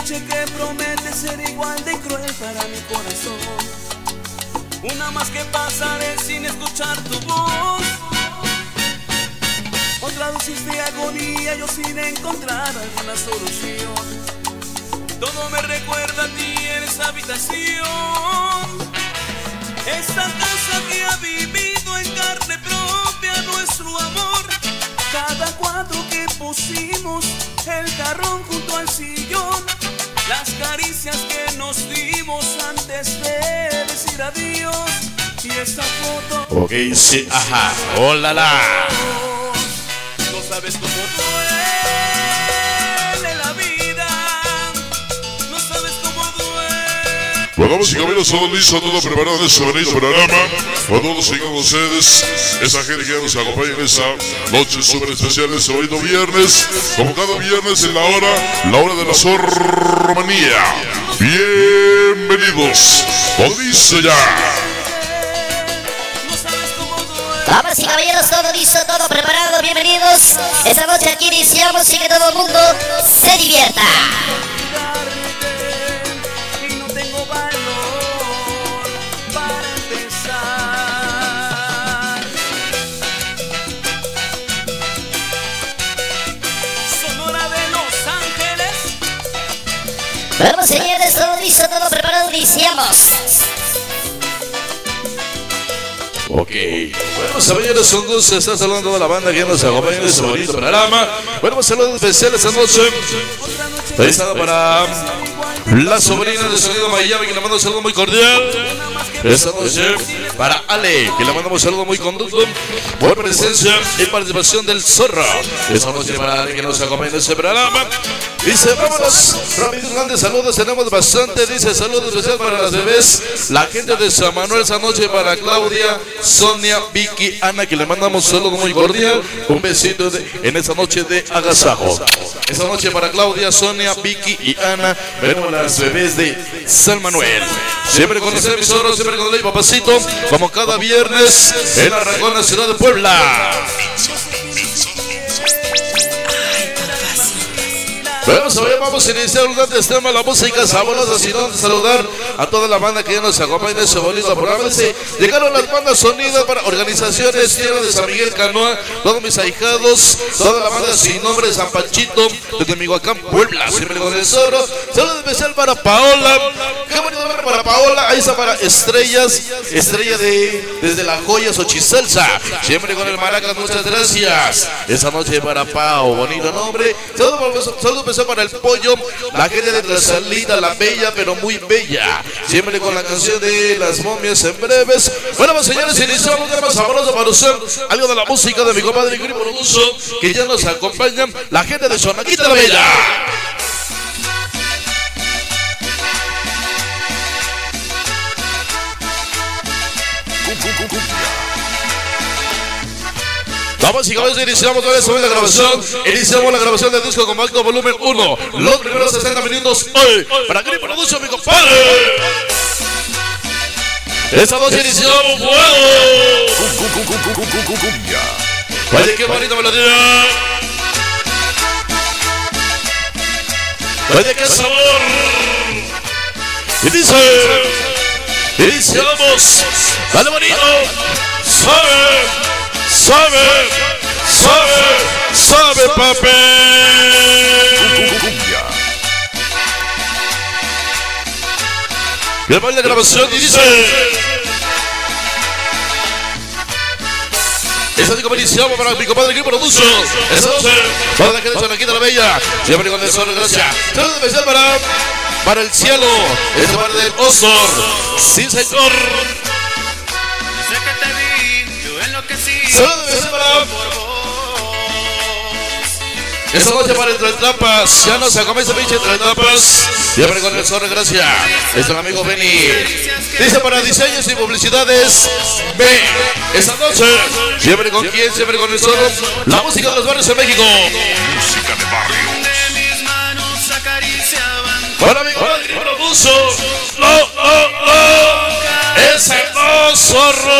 noche que promete ser igual de cruel para mi corazón. Una más que pasaré sin escuchar tu voz. Otra dosis de agonía, yo sin encontrar alguna solución. Todo me recuerda a ti en esa habitación. Esta casa que ha vivido en carne propia nuestro amor. Cada cuadro que pusimos, el jarrón junto al sillón, las caricias que nos dimos antes de decir adiós. Y esa foto. Ok, sí, ajá. Hola, la. No sabes cómo duele la vida. No sabes cómo duele. Bueno, vamos y caminos, todo listo, todo preparado en este bonito programa. Para todos y con ustedes, esa gente que nos acompaña en esta noche súper especial, este bonito viernes. Como cada viernes en la hora de la zorromanía. Bienvenidos, como dice ya. Damas y caballeros, todo listo, todo preparado, bienvenidos. Esta noche aquí iniciamos y que todo el mundo se divierta. Y no tengo valor para empezar. Sonora de Los Ángeles. Bueno, señores, todo listo, todo preparado, iniciamos. Ok, bueno, caballeros, un gusto estar saludando a la banda que nos acompaña en este bonito programa. Bueno, saludos especiales esta noche. Ahí está para la sobrina de Sonido Miami, que le mando un saludo muy cordial. Esta noche para Ale, que le mandamos un saludo muy conducto. Por presencia y participación del Zorro. Esta noche para Ale, que nos acompaña en este programa. Dice, vámonos, rápidos, grandes saludos, tenemos bastante. Dice, saludos especiales para las bebés, la gente de San Manuel. Esta noche para Claudia, Sonia, Vicky, Ana, que le mandamos un saludo muy cordial. Un besito en esta noche de agasajo. Esta noche para Claudia, Sonia, Vicky y Ana. Veremos las bebés de San Manuel. Siempre con usted, mi Zorro, siempre con el papacito, como cada viernes en la Racona, ciudad de Puebla. Bueno, vamos a iniciar un antes tema, la música sabrosa, sin donde saludar a toda la banda que ya nos acompaña en ese bonito programa. Llegaron las bandas sonidas para organizaciones, tierra de San Miguel Canoa, todos mis ahijados, toda la banda sin nombre de San Panchito, desde Michoacán, Puebla, siempre con el Zorro. Saludo especial para Paola, qué bonito nombre para Paola. Ahí está para Estrellas, estrella desde La Joya, Xochisalsa, siempre con el Maracas, muchas gracias. Esa noche para Pao, bonito nombre. Saludo para el Pollo, la gente de la Salida, la bella pero muy bella, siempre con la canción de Las Momias en breves. Bueno, pues señores, iniciamos un tema sabroso para usted, algo de la música de mi compadre Gripo Roduso, que ya nos acompaña, la gente de Sonaquita la Bella. Vamos y caballeros, iniciamos toda esta buena grabación. Iniciamos la grabación del disco compacto volumen 1. Los primeros 60 minutos hoy para Gripo Roduso, mi compadre. Esta noche iniciamos fuego. Oye, qué bonita melodía. Oye, qué sabor. Y dice, iniciamos. Dale bonito. Sabe papel. Que va la grabación y dice. Esta disco iniciamos para mi compadre Gripo Roduso. Esta noche para la gente de Sonaquita la Bella, siempre con el Zorro, gracias. Saludos especial para el cielo. Esta parte del Osor. Sí, señor. Saludos especial para esta noche para Entre Trampas. Ya no se comienza pinche Entre Trampas. Siempre con el Zorro, gracias. Es el amigo Benny. Dice para diseños y publicidades B. Esta noche, siempre con quién, siempre con el Zorro. La música de los barrios en México. Música de barrios. Para mi compadre Roduso. Es el Zorro.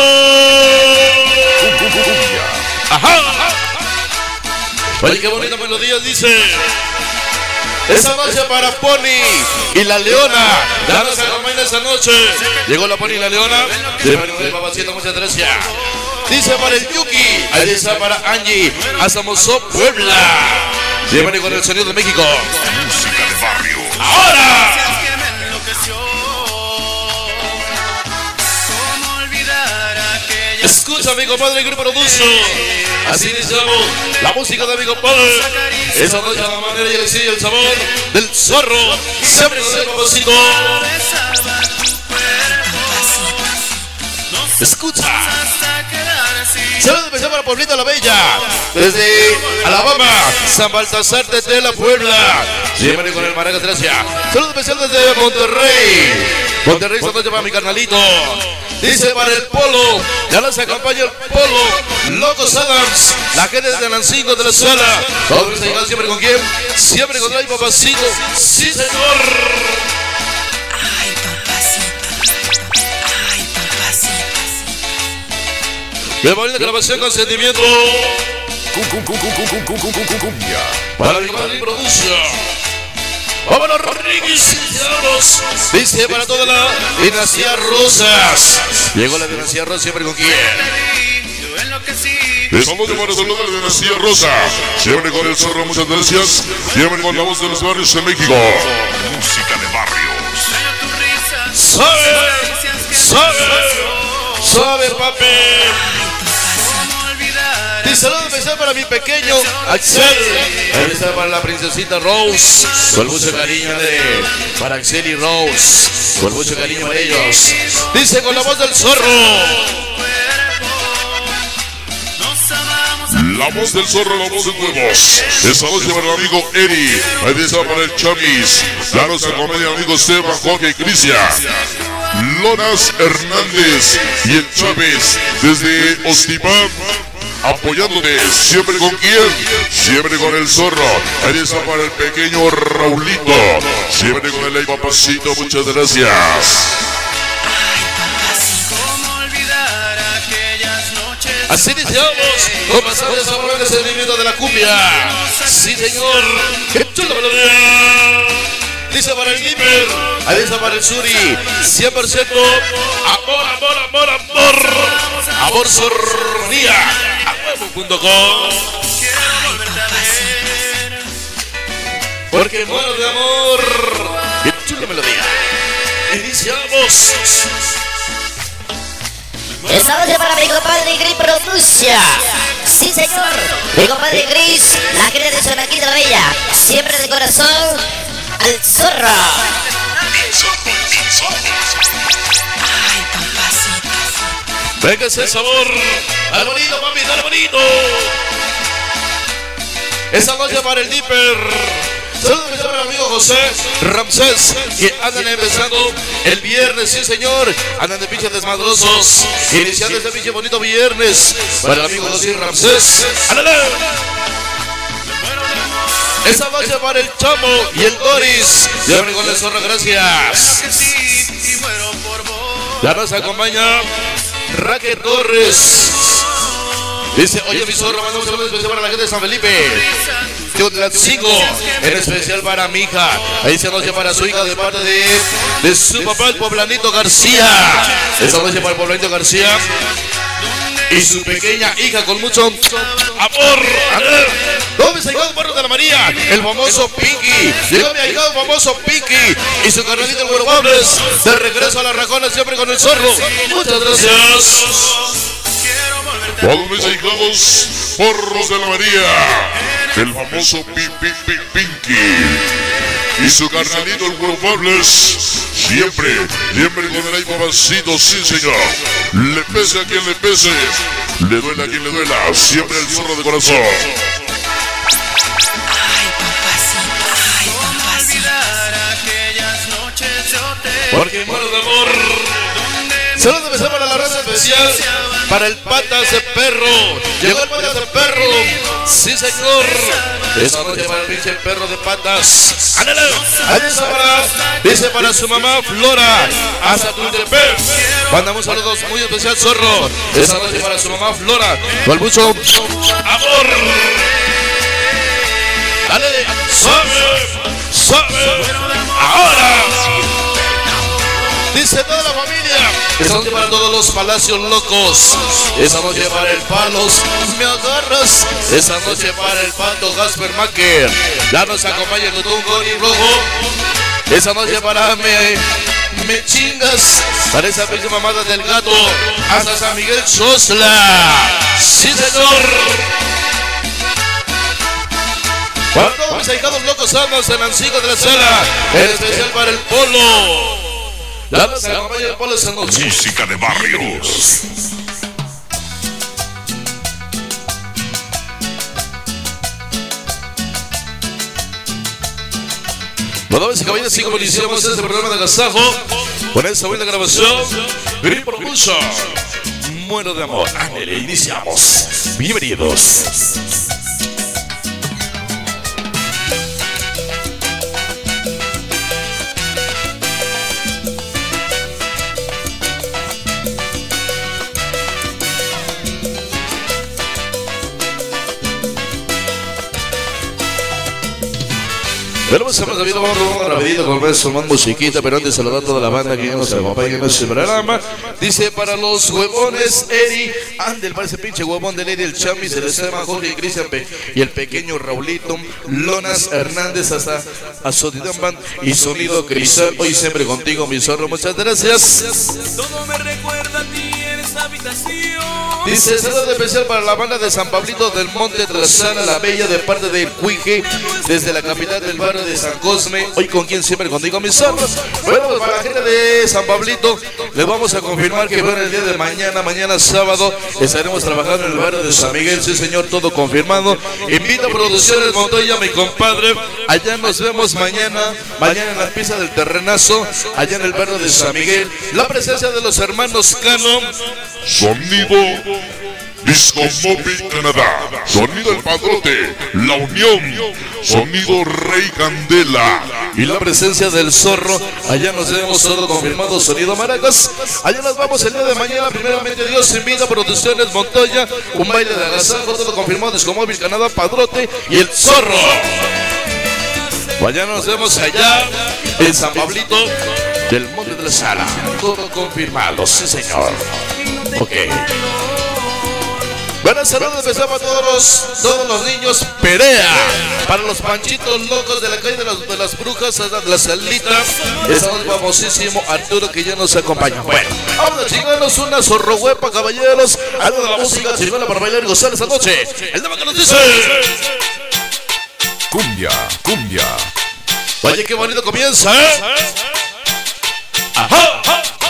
Ajá. Oye, qué bonita melodía dice. Esa noche para Pony y la Leona. Ya nos acompañan esa noche. Llegó la Pony y la Leona. Bienvenido de Papacito, muchas gracias. Dice para el Yuki. Ahí está para Angie. Hasta Mozo, Puebla. Bienvenido con el sonido de México. Música de barrio. ¡Ahora! Escucha, mi compadre, el grupo Producio. Así iniciamos la música de mi compadre. Esa noche a la manera y el estilo y el sabor del zorro. Siempre con el propósito. Escucha. Saludos especial para Pueblita la Bella. Desde Alabama, San Baltasar de Tela, Puebla. Siempre con el Maracas, gracias. Saludos especial desde Monterrey. Monterrey, esta noche para mi carnalito. Dice para el Polo, ya nos acompaña el Polo, Locos Adams, la gente de Nancingo de la sala. Todos los llegan siempre con quién, siempre con el Papacito. Sí, señor. Ay, papacito. Ay, papacito. Bienvenido a grabación con sentimiento. Cumbia. Para mi madre producción. Vámonos, Rodríguez, dice para toda la dinastía Rosas. Llegó la dinastía Rosas siempre con quién. Estamos de para saludar a la dinastía Rosa. Siempre con el zorro, muchas gracias. Siempre con la voz de los barrios de México. Música de barrios. Sabe, papi. Y saludos especial para mi pequeño Axel. Ahí está para la princesita Rose. Con mucho cariño para Axel y Rose. Con mucho cariño a ellos. Dice con la voz del zorro. La voz del zorro, la voz de huevos. Esa noche para el amigo Eri. Ahí está para el Chamis. Claro, se acompaña el amigo Esteban, Jorge y Cristian. Lonas Hernández y el Chávez desde Ostimán. Apoyándote, siempre con quién, siempre con el zorro. Ahí está para el pequeño Raulito, siempre con el Papacito, muchas gracias. Así iniciamos con pasajes sobre el sentimiento de la cumbia. Sí, señor. ¡Qué chula melodía! Dice para el Gimmer, ahí está para el Suri. 100% amor, amor, amor, amor. Amor zorría. Ahuevo.com. Porque muero de amor. ¡Qué chula melodía! Iniciamos. Esta noche para mi compadre Gris Producia. Sí, señor. Mi compadre Gris, la gente de Sonaquí de la Bella. Siempre de corazón al zorro. Ay, papacito. Venga ese sabor. Dale bonito, papi, dale bonito. Esta noche para el Dipper. Saludos a mi amigo José Ramsés, que andan empezando el viernes, sí señor, andan de pinches desmadrosos, iniciando este pinche bonito viernes, para el amigo José Ramsés. ¡Ándale! Esta noche para el Chamo y el Doris, ya vengo con el zorro, gracias. Ya nos acompaña Raquel Torres. Dice, oye mi zorro, mandamos un saludo especial para la gente de San Felipe. Teotlatzingo, en especial para mi hija. Ahí se noche para su hija de parte de su papá, el Poblanito García. Esta noche para el Poblanito García y su pequeña hija con mucho amor. ¿Dónde se llegó el barrio de la María? El famoso Pinky. Llegó mi ahijado famoso Pinky y su carnalito el Güero Bables. De regreso a la Rajona siempre con el zorro. Muchas gracias. Todos mis ahijados, porros de la María, el famoso Pinky y su carnalito el Güero Bables, siempre con el Papacito, sí señor. Le pese a quien le pese, le duela a quien le duela, siempre el zorro de corazón. Ay, papacito. Porque muero de amor. Saludos especial para la raza especial, para el Patas de Perro. Llegó el Patas de Perro. Sí, señor. Esta noche para el pinche perro de patas. ¡Ándale! Ahí está dice para su mamá Flora. Hasta Tultepec. Mandamos saludos muy especial, zorro. Esta noche para su mamá Flora. Con mucho amor. ¡Dale! ¡Suave! sabe. Ahora. Dice toda la familia. Esa noche para todos los palacios locos. Esa noche para el Palos, me agarras. Esa noche para el Pato Gasper Macker. Ya nos acompaña con un gol y rojo. Esa noche para me chingas. Para esa pinche mamada del gato. Hasta San Miguel Sosla. Sí, señor. Para todos mis ahijados locos amos en Ancico de la Sala. En especial para el Polo. Ya nos acompaña el Polo esa noche. Música de barrios. Bueno, damas y caballeros, así como iniciamos este programa de agasajo con esta buena grabación, Green Promotion, Muero de Amor. Ándale, iniciamos. Bienvenidos. Bueno, pues hemos habido un rapidito con beso, más musiquita, pero antes saludar a toda la banda que ya nos acompaña en este programa. Dice para los huevones, Eri, Andel, para ese pinche huevón de Lady, el Chami, se les llama Jorge y Cristian y el pequeño Raulito, Lonas Hernández, hasta a Sodidamban y Sonido Cristal. Hoy siempre contigo, mi zorro, muchas gracias. Todo me recuerda a ti en esta habitación. Dice saludo especial para la banda de San Pablito del Monte Trasana, la Bella, de parte del Cuije, desde la capital del barrio de San Cosme. Hoy con quien siempre contigo, mis zorros. Bueno, pues para la gente de San Pablito, les vamos a confirmar que bueno, el día de mañana sábado, estaremos trabajando en el barrio de San Miguel. Sí, señor, todo confirmado. Invito a Producciones Montoya, mi compadre. Allá nos vemos mañana en la pista del Terrenazo, allá en el barrio de San Miguel. La presencia de los hermanos Cano. Sonido Disco Móvil Canadá. Sonido El Padrote, La Unión. Sonido Rey Candela. Y la presencia del Zorro. Allá nos vemos, todo confirmado. Sonido Maracas. Allá nos vamos el día de mañana. Primeramente Dios invita a Producciones Montoya. Un baile de agasajo, todo confirmado. Disco Móvil Canadá, Padrote y el Zorro. Mañana nos vemos allá en San Pablito del Monte de la Sala. Todo confirmado, sí señor. Ok. Bueno, saludos empezamos a todos los niños. Perea para los panchitos locos de la calle de las brujas, de la salita. Estamos famosísimo Arturo, que ya nos acompaña. Bueno, vamos a chingarnos una zorrohuepa, caballeros. Algo de la música chingona para bailar y gozar esta noche. El tema que nos dice Cumbia, cumbia. Oye, qué bonito comienza, ¿eh? Ajá.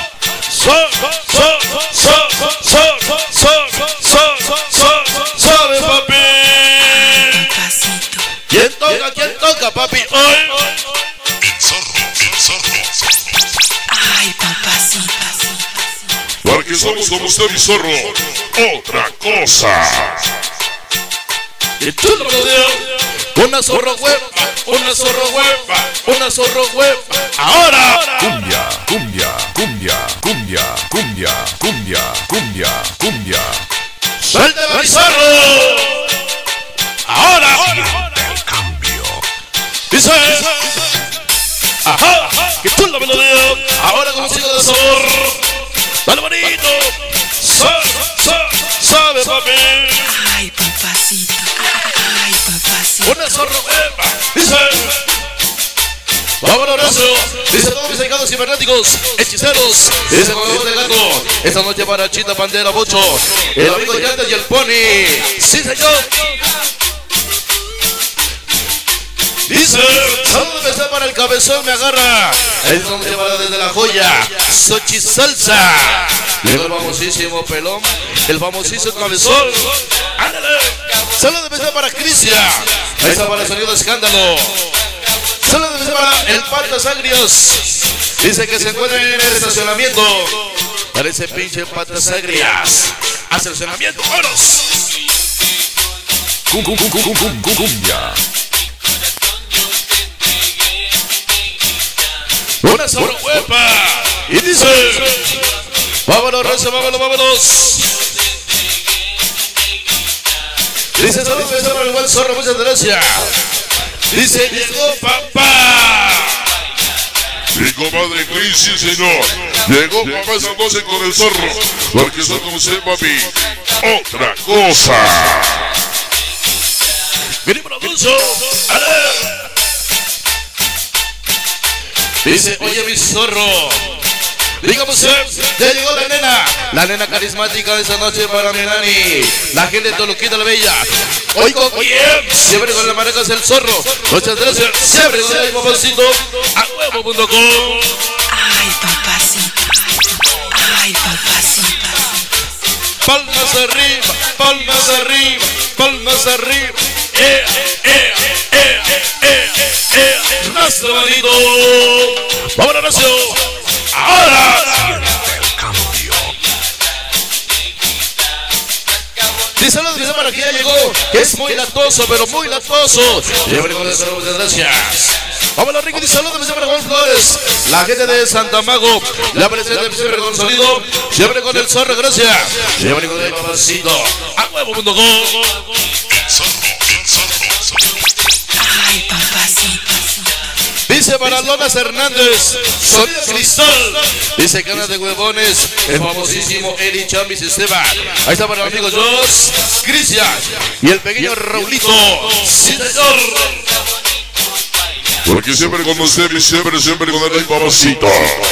Sabe, papi. Papacito. ¿Quién toca, papi? Hoy. El zorro. Ay, papacito. Porque somos como usted, mi zorro. Otra cosa. Y tú lo rodeas. Una zorro huepa. Ahora. Cumbia. Suéltame, mi zorro. Ahora. El cambio. Dice. Ajá. Que tú la melodía. Ahora con música de sabor. Dale bonito. Sabe, papi. Ay, papacito. Ay, papacito. Una zorro huepa. Dice. Vámonos, Horacio. Dice todos mis ahijados cibernéticos, hechiceros. Dice con de gato. Esta noche para Chita, Pandera, Bocho, el amigo de Yantes y el Pony. Sí, señor. Dice, saludos especial para el cabezón, me agarra. Esta noche para desde La Joya, Xochi Salsa. Llegó el famosísimo pelón, el famosísimo cabezón. Ándale. Saludos especial para Cristian. Ahí está para el sonido de escándalo. Saludos para el Patas Agrios. Dice que se encuentra en el estacionamiento. Parece pinche Patas Agrias. Estacionamiento, ¡vámonos! Cumbia. Una sola huepa. Y dice: vámonos, Rezo, vámonos. Dice: saludos para el buen zorro, muchas gracias. Dice: llegó papá. Mi compadre Chris, sí señor. Llegó papá esa noche con el zorro. Porque son como se papi. Otra cosa. Vení produzo. Dice, oye mi zorro. Dígame usted, ya llegó la nena carismática de esa noche para mi nani, la gente de Toluquita la Bella. Oye, siempre con la maracas el zorro. Muchas gracias, siempre con el papacito a huevo.com. Ay, papacito. Ay, papacito. Palmas arriba, palmas arriba, palmas arriba. Más bonito. Vamos a la nación. Ahora. Dice la dice para que ya llegó, que es muy latoso, pero muy latoso. Siempre con eso, muchas gracias. Vamos a Ricky, saludos para Juan Flores, la gente de Santa Mago, la presencia siempre con sonido, siempre con el zorro, gracias. Siempre con el papacito, a huevo.com. Ay, papacito. Dice para Lonas Hernández, sonido cristal. Dice Canas de Huevones, el famosísimo Eri Chambis Esteban. Ahí está para el amigo Jos, Cristian y el pequeño Raulito. Sí, señor. Porque siempre con usted y siempre con el papacito.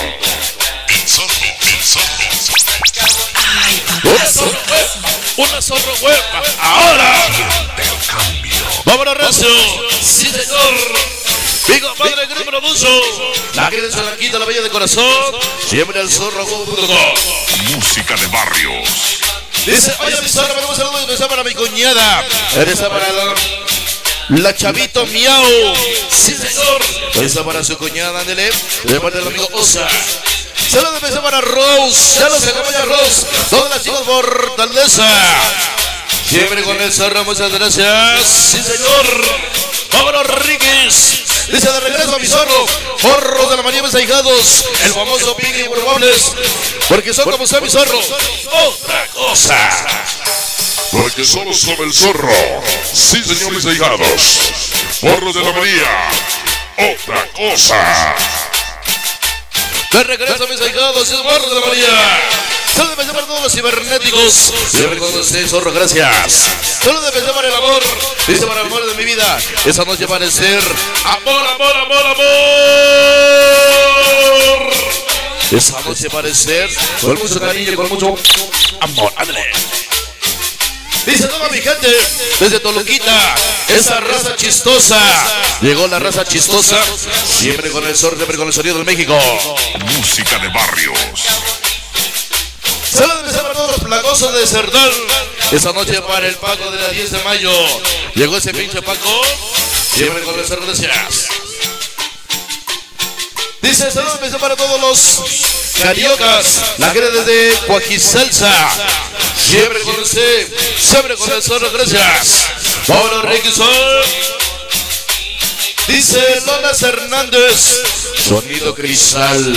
Ay, Una zorro huepa. Ahora. Vámonos, Recio. Sí, señor. Mi compadre Gris Produzo, la gente de Solanquita, la Bella de Corazón, siempre el zorro.com. Música de barrios. Dice, oye mi zorro, me un saludo especial para mi cuñada. Esa para la Chavito Miau. Sí, señor. Esa para su cuñada, ándele. De parte del amigo Osa. Saludos especial para Rose. Ya los acompaña Rose. Todas las chicas Fortaleza. Siempre con el zorro, muchas gracias. Sí, señor. Vámonos, Riquis. Dice de regreso a mi zorro. Morros de la manía mensajados. El famoso Piggy Improbables. Porque son como sea mi zorro. Otra cosa. Porque somos como el zorro. Sí, señor, mis ahijados. Morros de la María. Otra cosa. De regreso a mis ahijados. Es Morros de la María. Saludos de para todos los cibernéticos. Siempre con usted, zorro, gracias. Saludos de para el amor. Dice para el amor de mi vida. Esa noche va a ser amor, amor, amor, amor. Esa noche va a ser con mucho cariño y con mucho amor. Ándale. Dice toda mi gente desde Toluquita, esa raza chistosa. Llegó la raza chistosa. Siempre con el zorro, siempre con el sonido de México. Música de barrios. Saludos para todos los plagosos de Cerdán. Esa noche para el Paco de la 10 de mayo. Llegó ese pinche Paco. Siempre con el cerro, gracias. Dice saludos para todos los cariocas. La gente desde Coajisalsa. Siempre con usted. Siempre con el zorro, gracias. Vámonos, Ricky Sol. Dice Lonas Hernández. Sonido cristal.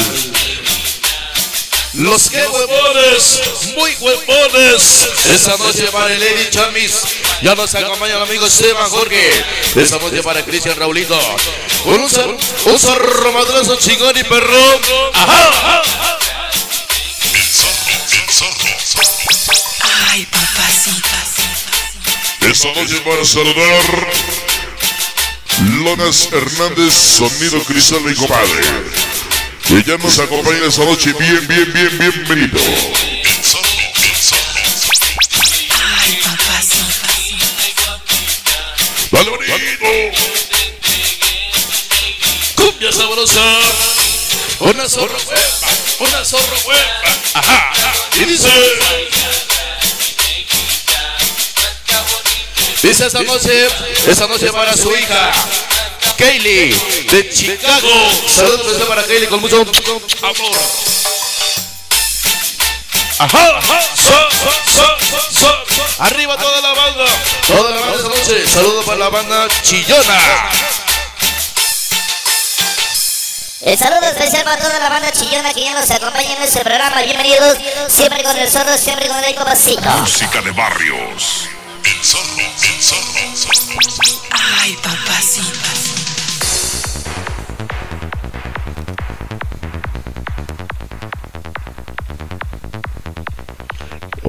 Los que huevones, muy huevones. Esa noche para el Eri Chamis. Ya nos acompaña el amigo Esteban Jorge. Esa noche para Cristian Raulito. Con un zorro madrazo chingón y perrón. Ajá. ay, papacito. Esta noche para saludar Lonas Hernández, sonido cristal, mi compadre. Y ya nos acompaña esta noche. Bienvenido. Ay, papacito. Dale, bonito. Cumbia sabrosa. Una zorro huepa. Una zorro huepa. Ajá. Y dice esa noche para su hija Kaylee de Chicago. Saludos para Kaylee con mucho amor. Ajá. Arriba toda la banda. Toda la banda esta noche. Saludos para la banda Chillona. El saludo especial para toda la banda chillona que ya nos acompaña en este programa. Bienvenidos, siempre con el zorro, siempre con el papacito. Música de barrios. El zorro. Ay, papacito.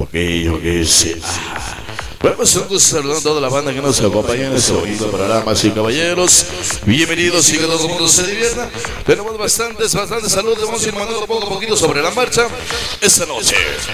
Ok, sí. Bueno, pues un gusto saludar a toda la banda que nos acompaña en este bonito programa, y caballeros. Bienvenidos y que todo el mundo se divierta. Tenemos bastantes saludos. Vamos a ir mandando poco a poquito sobre la marcha esta noche.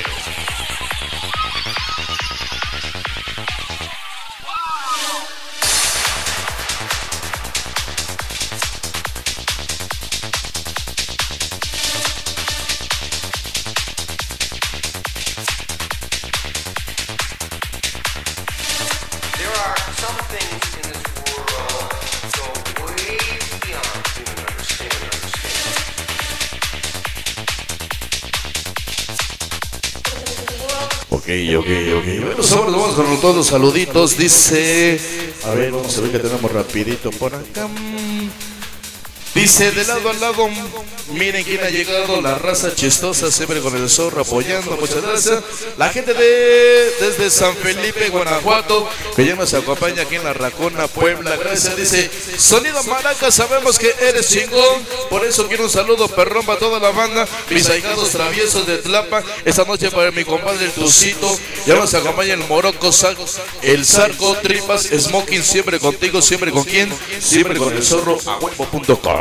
Ok. Bueno, ahora vamos con todos los saluditos. Dice, a ver, vamos a ver que tenemos rapidito por acá. Dice, de lado a lado, miren quién ha llegado, la raza chistosa, siempre con el zorro apoyando, muchas gracias. La gente desde San Felipe, Guanajuato, que ya nos acompaña aquí en La Racona, Puebla, gracias. Dice, sonido maraca, sabemos que eres chingón, por eso quiero un saludo perrón para toda la banda, mis ahijados traviesos de Tlapa, esta noche para mi compadre el Tucito, ya nos acompaña el Morocco, el Zarco, Tripas, Smoking, siempre contigo, siempre con quién, siempre con el zorro, a huevo.com.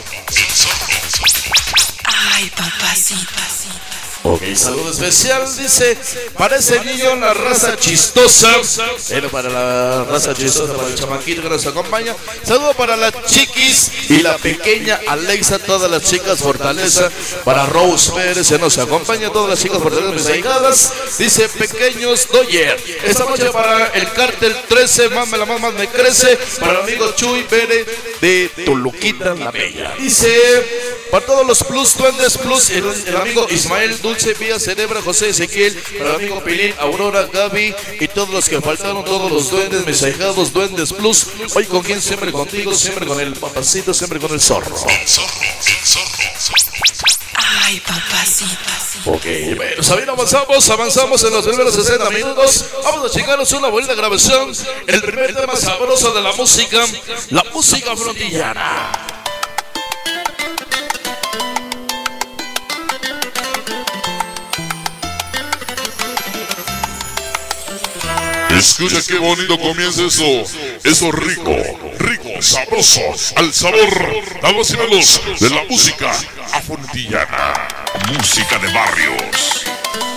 Ay, papacita. Ok, saludo especial, dice, para ese niño la raza chistosa, para la raza chistosa, para el chamaquito que nos acompaña, saludo para la chiquis y la pequeña Alexa, todas las chicas Fortaleza, para Rose Pérez, se nos acompaña, todas las chicas Fortaleza, mis ahijadas, dice, pequeños Doyer, esta noche para el Cártel 13, más me crece, para el amigo Chuy Pérez de Toluquita la Bella, dice, para todos los Plus, Duendes Plus, el amigo Ismael Dulce Vía Cerebra, José Ezequiel, para el amigo Pilín, Aurora, Gaby y todos los que faltaron, todos los duendes, mis ahijados, Duendes Plus. Hoy con quien, siempre contigo, siempre con el papacito, siempre con el zorro. Ay, papacita. Ok, bueno, Sabino, avanzamos en los primeros 60 minutos. Vamos a checarnos una bonita grabación. El primer tema sabroso de la música frontillana. Escucha qué bonito comienza eso rico, sabroso, al sabor, damas y manos, de la música afrontillana, música de barrios.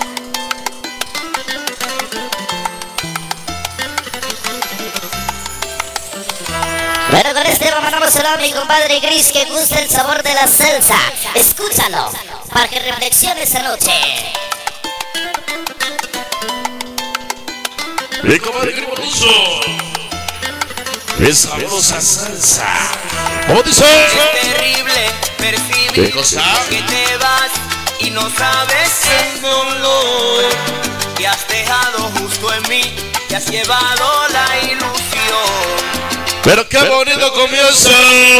Bueno, con este mandamos saludo a mi compadre Gris, que gusta el sabor de la salsa. Escúchalo, para que reflexiones esta noche. Mi comadre Griboruso, es sabrosa salsa. ¿Cómo dice? Es terrible percibir ¿Qué cosa? que te vas y no sabes el dolor que has dejado justo en mí, que has llevado la ilusión. Pero qué bonito comienza.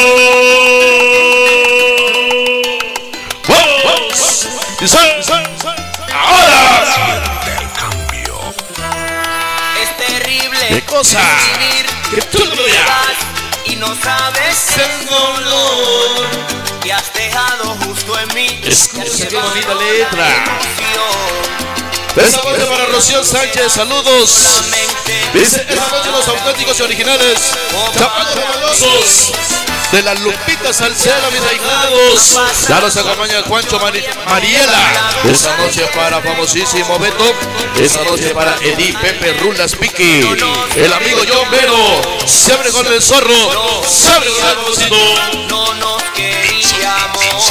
¡Vamos! Dice, ahora. ¿Qué cosa? Que tú te vas y no sabes el dolor que has dejado justo en mí. Escucha qué bonita letra. Esta noche para Rocío Sánchez, saludos. Dice, esta noche los auténticos y originales Chapatos Famosos de la Lupita Salcera, mis ahijados. Ya nos acompaña Juancho Mariela. Esta noche para famosísimo Beto. Esta noche para Edi Pepe Rulas Piqui. El amigo John Vero. Siempre con el zorro. Siempre con el famosito. No nos queríamos.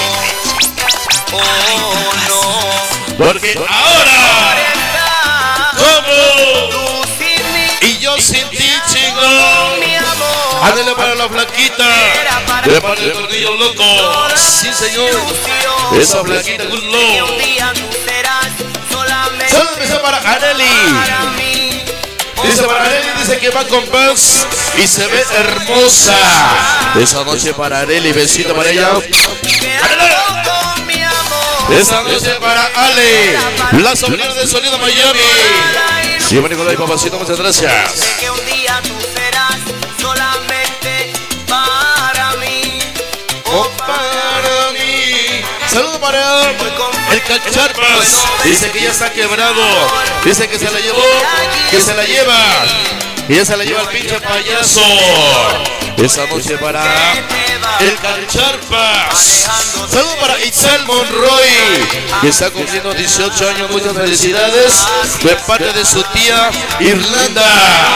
Oh, no. Porque ahora, ¿cómo? Tú sin mí, Y yo sin ti, chingón. mi amor. Ándale para la flaquita. De parte del tornillo loco. Sí, señor. Esa flaquita, good Que lord. un día tú serás solamente Solo empezó para Areli. para mí. Dice para Areli, dice que va con paz y se ve hermosa. Esa noche para Areli, besito para ella. Quédate con mi amor. Esa noche para Ale, la sobrina de Sonido Miami. Siempre con la papacito, muchas gracias. Sé que un día tú serás solamente para mí. Oh, para mí. Saludo para el Cacharpas. Dice que ya está quebrado. Dice que se la llevó, que se la lleva. Y ya se la lleva el pinche payaso. Esa noche para el Cacharpas. Saludo para Itzel Monroy, que está cumpliendo 18 años. Muchas felicidades de parte de su tía Irlanda.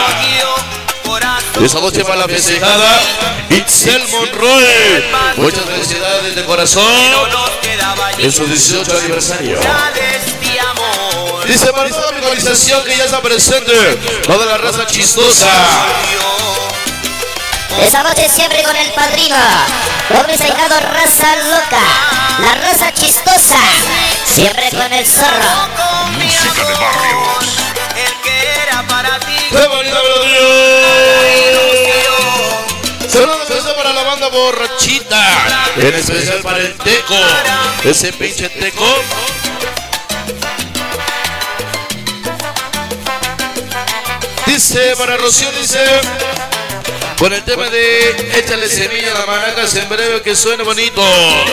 Esa noche para la festejada Itzel Monroy. Muchas felicidades de corazón en su 18 aniversario. Dice para toda mi organización que ya está presente, toda la raza chistosa. Esa noche siempre con el padrino, doble sacado raza loca, la raza chistosa, siempre con el zorro. Música de barrios. ¡Qué bonita melodía! Saludos especial para la banda borrachita, en especial para el Teco, ese pinche Teco. Dice para Rocío, dice, con el tema de échale semilla a la maracas en breve que suene bonito.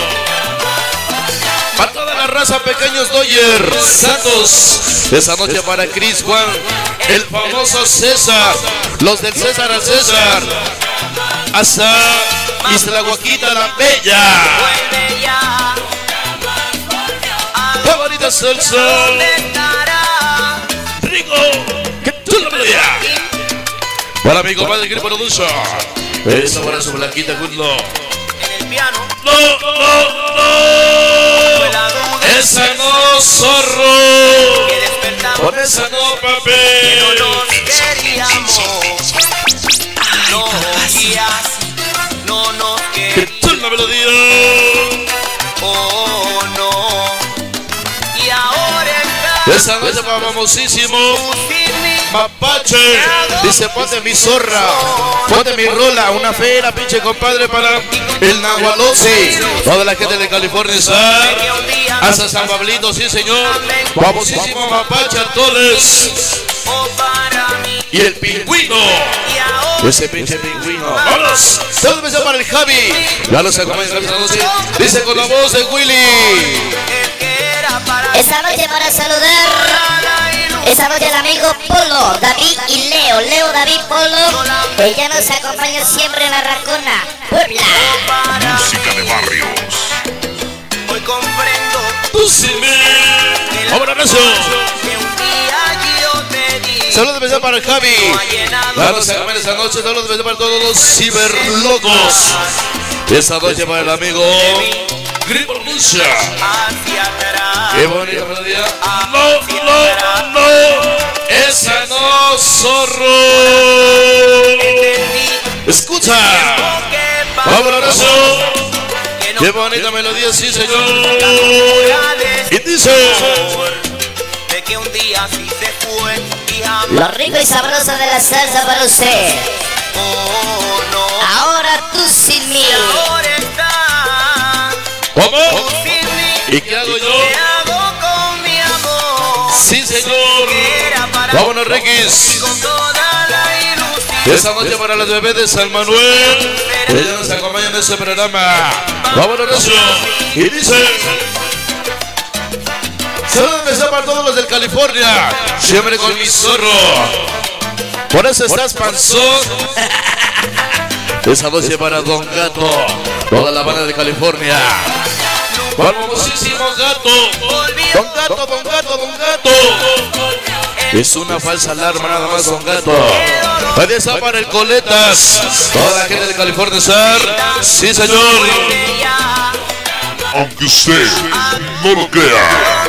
Para toda la raza pequeños Doyer Santos, esa noche para Chris Juan, el famoso César, los del César al César, hasta Isla Guaquita la Bella. ¡Qué bonita salsa! ¡Rico! ¡Qué chula melodía! Para mi compadre Grip Production, eso para su blanquita Goodlo. No, esa no, zorro. Con esa no, papel. ¡Qué chula melodía! Esa noche para famosísimo Mapache, dice ponte mi zorra, ponte mi rola, una fera pinche compadre para el Nahualosi, toda la gente de California, hasta San Pablito, sí señor, famosísimo Mapache Antoles y el pingüino, ese pinche pingüino. Vámonos, saludos especial para el Javi, ya los acompaña esta noche, dice con la voz de Willy. Esa noche para saludar, esa noche el amigo Polo, David y Leo, David, Polo, que ya nos acompaña siempre en la Racona, Puebla. Música de barrios. Hoy comprendo Tú sí me. ¡Ahora nació! Saludos especial para el Javi. Vamos a comer esa noche. Saludos especial para todos los ciberlocos. Esa noche para el amigo Grip Production. ¡Qué bonita melodía! No, esa no, zorro. Escucha. ¡Vámonos! ¡Qué bonita melodía, sí señor! Y dice de que un día sí se fue y jamás. Lo rico y sabroso de la salsa para usted. Oh, no. Ahora tú sin mí. Ahora está ¿cómo? sin mí. ¿Y qué hago yo? ¿Qué hago con mi amor? Sí señor. Era para Vámonos Requis. con toda la ilusión. Esa noche para las bebés de San Manuel. Ellos nos acompañan en este programa. Vámonos Recio. Y dice saludos especial para todos los del California. Siempre con mi zorro. Por eso estás panzón. Esa noche para Don Gato, toda la banda de California. Famosísimo Gato. Don Gato, Don Gato, Don Gato. Es una falsa alarma nada más, Don Gato. Ahí está para el Coletas, toda la gente de California. Sí señor. Aunque usted no lo crea.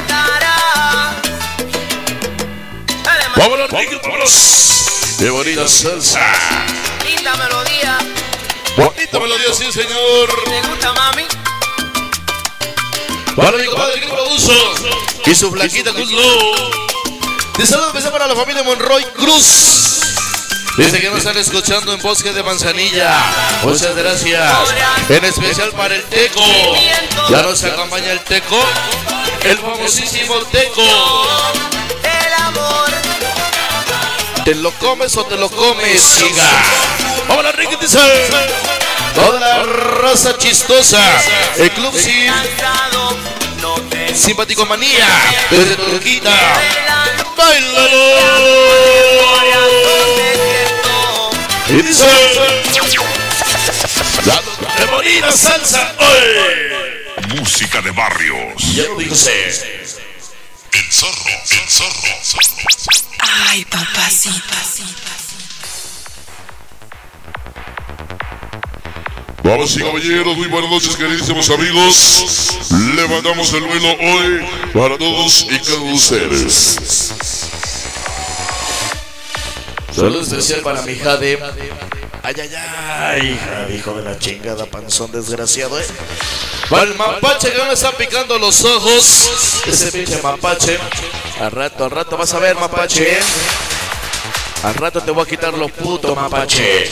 Vámonos, Ricky, vámonos. Qué bonita salsa. Linda melodía. Bonita melodía, sí señor. ¿Te gusta, mami? Para mi compadre Grip Production y su flaquita Cruz Low. De saludo especial para la familia Monroy Cruz. Dice que nos están escuchando en Bosque de Manzanilla. Muchas gracias. En especial para el Teco. Ya nos acompaña el Teco. El famosísimo Teco. El amor. ¿Te lo comes o te lo comes, chica? Vámonos, Ricky, dice. Toda la raza chistosa. El club Simpático Manía, desde Turquita. ¡Bailalo! Y dice: la bonita salsa hoy. Música de barrios. Ya lo dice. El zorro, el zorro. Ay, papacito. Vamos y caballeros, muy buenas noches, queridísimos amigos. Levantamos el vuelo hoy para todos y cada uno de ustedes. Saludo especial para mi Jade. Ay, ay, ay, Jade, hijo de la chingada, panzón desgraciado, Para el mapache que no me está picando los ojos. Ese pinche mapache. Al rato vas a ver, mapache. Al rato te voy a quitar los putos, mapache.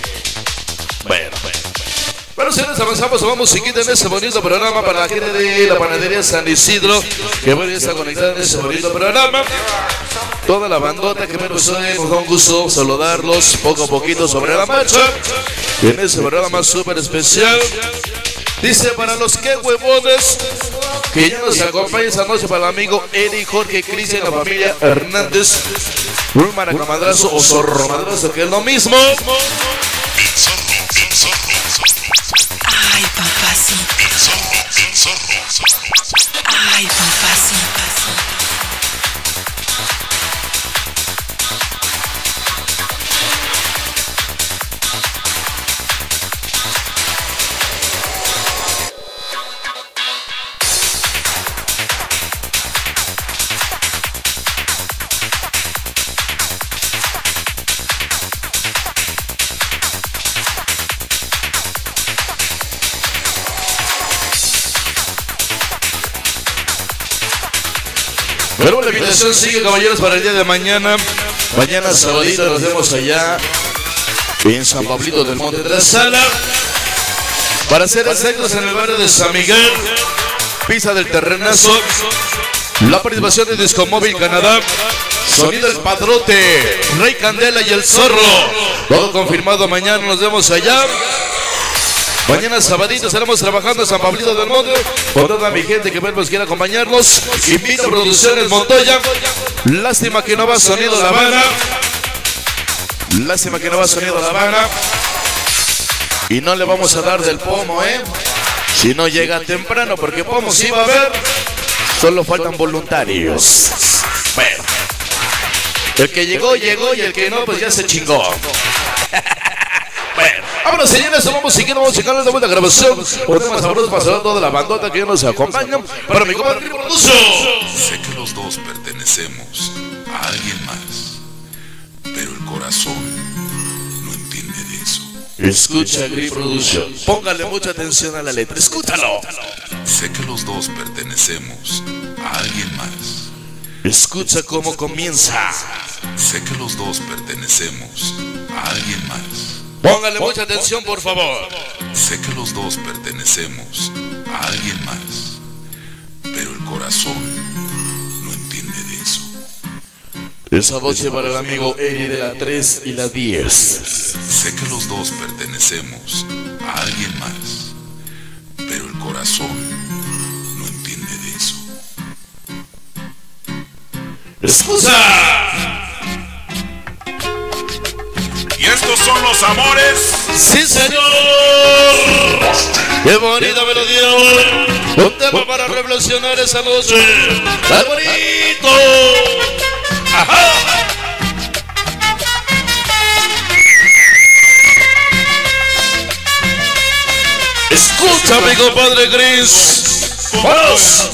Bueno, señores, avanzamos, vamos musiquita en ese bonito programa para la gente de la panadería San Isidro, que bueno, ya está conectada en ese bonito programa. Toda la bandota que me nos da un gusto saludarlos poco a poquito sobre la marcha. En ese programa súper especial. Dice: para los que huevones que ya nos acompañan esta noche, para el amigo Eric, Jorge, Cristian, la familia Hernández, un maracamadrazo o zorromadrazo, que es lo mismo. Ay, papacito. Ay, papacito. Pero la invitación sigue, caballeros, para el día de mañana. Mañana sabadito nos vemos allá en San Pablito del Monte de la Sala. Para ser exactos, en el barrio de San Miguel, Pisa del Terrenazo. La participación de Discomóvil Canadá, Sonido El Padrote, Rey Candela y El Zorro. Todo confirmado, mañana nos vemos allá. Mañana sabadito estaremos trabajando en San Pablito del Monte. Con toda mi gente que pues quiera acompañarnos. Invito a Producciones Montoya. Lástima que no va Sonido La Habana. Lástima que no va Sonido La Habana. Y no le vamos a dar del pomo, si no llega temprano, porque pomo sí va a haber. Solo faltan voluntarios. Bueno, el que llegó, llegó, y el que no, pues ya se chingó. Bueno, vámonos, señores, vamos siguiendo, vamos a checarles de vuelta grabación. Por temas sabrosos para toda la bandota que ya nos acompañan. Para mi compadre Producio. Sé que los dos pertenecemos a alguien más, pero el corazón no entiende de eso. Escucha, Gri Production. Póngale mucha atención a la letra. Escúchalo. Sé que los dos pertenecemos a alguien más. Escucha cómo comienza. Sé que los dos pertenecemos a alguien más. Póngale mucha atención, por favor. Sé que los dos pertenecemos a alguien más, pero el corazón no entiende de eso. Esa voz para el amigo Eri de la 3 y la 10. Sé que los dos pertenecemos a alguien más, pero el corazón no entiende de eso. ¡Escucha! Y estos son los amores. ¡Sí, señor! ¡Qué bonita melodía! Un tema para revolucionar esa noche. ¡Qué bonito! ¡Ajá! Escucha, mi compadre Gris. ¡Vamos!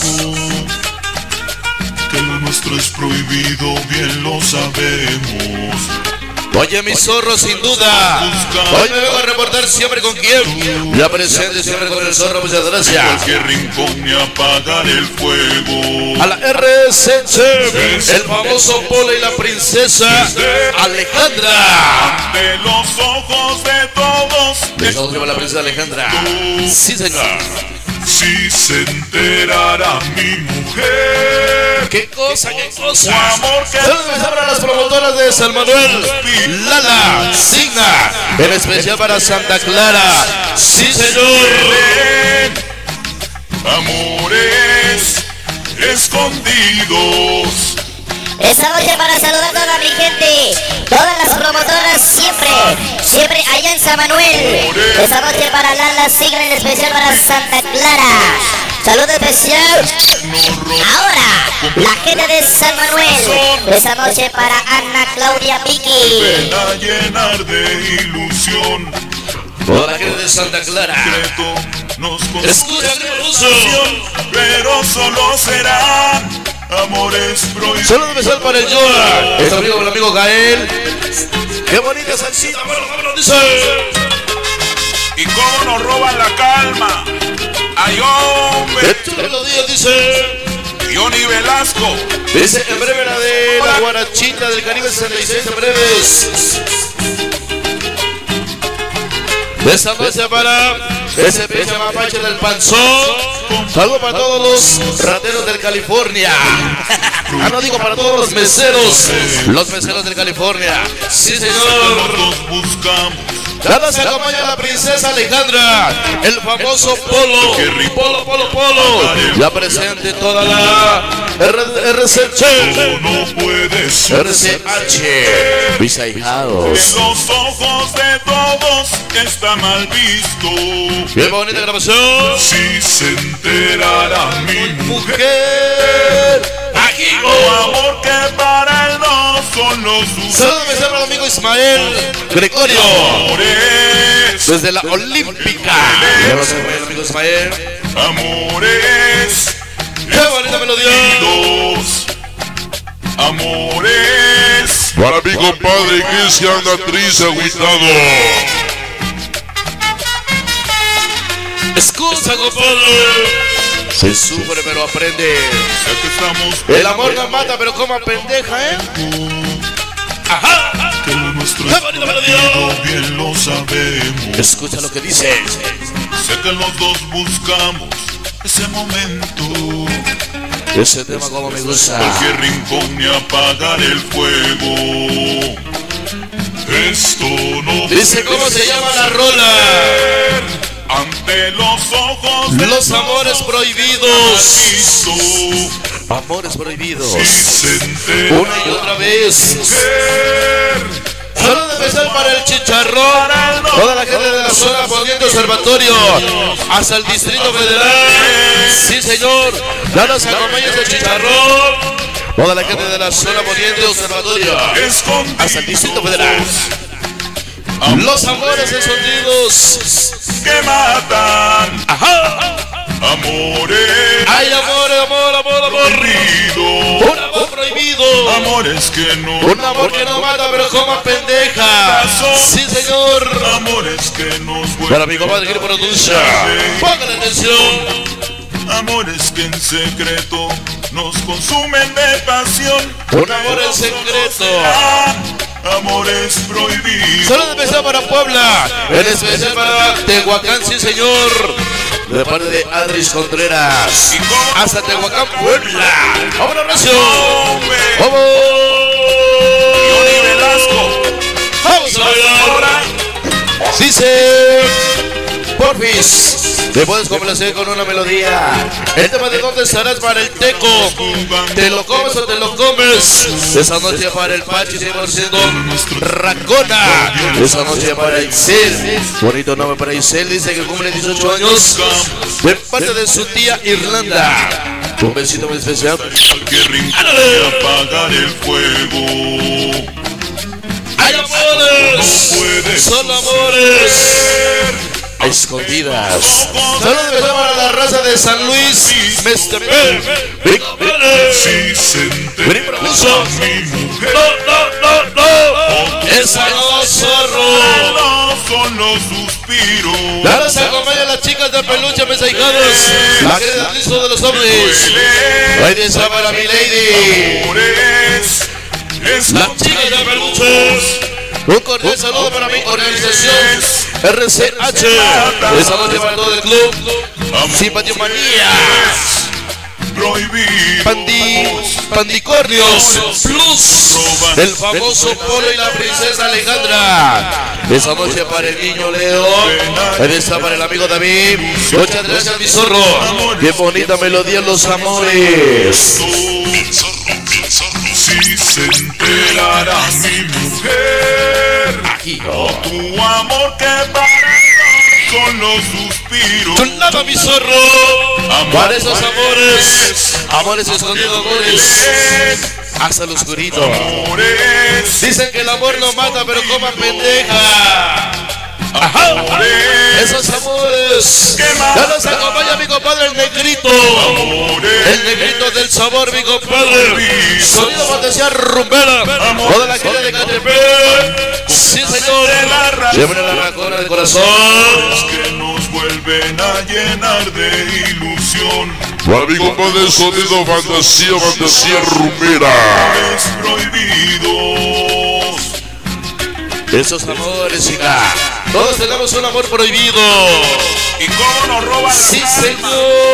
Que lo nuestro es prohibido, bien lo sabemos. Oye, mi zorro, sin duda. Hoy me vengo a reportar siempre con quién. La presente siempre con el zorro, muchas gracias. Cualquier rincón ni apagar el fuego. A la RSC, el famoso Polo y la princesa Alejandra. De los ojos de todos. De todos lleva la princesa Alejandra. Sí, señor. Si se enterara mi mujer. ¿Qué cosa, qué cosa? Amor que Saludos para las promotoras de San Manuel, Lala, Signa, en especial para Santa Clara. Sí, señor. escondidos. Esta noche para saludar a toda mi gente, todas las promotoras siempre allá en San Manuel. Esta noche para Lala Sigla, en especial para Santa Clara. Saludo especial ahora la gente de San Manuel. Esta noche para Ana Claudia Vicky. Ven a llenar de ilusión. Toda la gente de Santa Clara. Escucha, pero solo serán amores prohibidos. Saludos especial para el Yola. Es amigo del amigo Gael. Qué bonita salsita, bueno, dice. Y cómo nos roban la calma. Ay, hombre. Todos los días dice. Johnny Velasco. Dice en breve la de la guarachita del Caribe 66 en breves. De esta noche para ese pecho mapache del panzón. Saludos para todos los rateros del California. No digo para todos los meseros del California. Sí, señor. Nada se acompaña a la princesa Alejandra, el famoso Polo. Polo. Ya presente toda la RCH. Mis ahijados. Los ojos de todos está mal visto. Qué bonita grabación. Si se enterara mi mujer. Aquí amor que para él no son los sus. Saludos para el amigo Ismael Gregorio. Desde la Olímpica. El amigo Ismael. Amores. Qué bonita melodía. Amores. Para mi compadre que se anda triste, agüitado. Escucha, compadre. Se sufre pero aprende. El amor no mata pero como pendeja, ¿eh? Ajá. Que nuestro bien lo sabemos. Escucha lo que dice. Sé que los dos buscamos ese momento. Ese tema como me gusta. Cualquier rincón ni apagar el fuego. Esto no dice cómo se llama la rola. Ante los ojos de los amores prohibidos. Amores prohibidos. Una y otra vez. Saludos especial para el Chicharrón. Toda la gente de la zona Poniente Observatorio. Hasta el Distrito Federal. Sí, señor. Ya nos acompaña el Chicharrón. Toda la gente de la zona Poniente Observatorio. Hasta el Distrito Federal. Los amores escondidos que matan. Ajá. Amores. Ay, amor. Prohibido. Un amor prohibido. Amores que no. Un amor que no mata, pero como pendeja. Sí, señor. Amores que nos vuelven. Para mi compadre que produce. Pongan atención. Amores que en secreto nos consumen de pasión. Un amor en secreto. Amores prohibidos. Saludos especial para Puebla. En especial para Tehuacán, sí, señor. De parte de Adris Contreras. Hasta Tehuacán, Puebla. ¡Vámonos, Recio! ¡Vamos! Johnny Velasco. ¡Vamos a bailar! Dice Porfis. Te puedes complacer con una melodía. El tema de dónde estarás para el Teco. ¿Te lo comes o te lo comes? Esa noche para el Pachi 100% Racona. Esa noche para Isel. Bonito nombre para Isel. Dice que cumple 18 años. De parte de su tía Irlanda. Un besito muy especial. Apagar el fuego. ¡Hay amores! ¡Son amores! Escondidas. Saludos para la raza de San Luis, Mestepec. Vení para uso. No. Esa no zorro. Son los suspiros. Ahora se acompañan las chicas de peluche, mis ahijados. La que es listo de los hombres. Ahí está para mi lady. Las chicas de peluche. Un cordial saludo para mi organización RCH. Esa noche para todo el club. Simpatía Manía. Pandicornios Plus, el famoso Polo y la princesa Alejandra. Esa noche para el niño Leo, ahí está para el amigo David. Muchas gracias, mi zorro. Qué bonita melodía, los amores. Si se enterara mi mujer, tu amor que para con los suspiros. Con nada, mi zorro. Para esos amores, amores escondidos, amores hasta el oscurito. Dicen que el amor no mata, pero coma pendeja. Ajá. Esos amores ya nos acompaña mi compadre el negrito. El negrito del sabor, mi compadre. Sonido fantasía rumbera. Toda la gente de Catepec. Sí, señor. Siempre la racona de corazón. Que nos vuelven a llenar de ilusión. Para mi compadre, sonido fantasía rumbera. Prohibidos. Esos amores, chica. Todos tenemos un amor prohibido. ¿Y cómo nos roban? Sí, señor.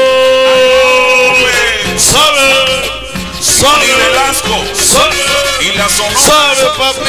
Sabe. Y Velasco. Sabe. Y la Sonora. Sabe, papi.